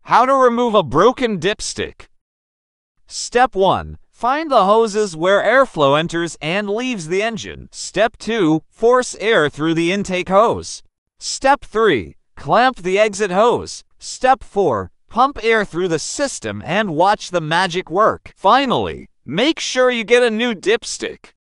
How to remove a broken dipstick. Step 1. Find the hoses where airflow enters and leaves the engine. Step 2. Force air through the intake hose. Step 3. Clamp the exit hose. Step 4. Pump air through the system and watch the magic work. Finally, make sure you get a new dipstick.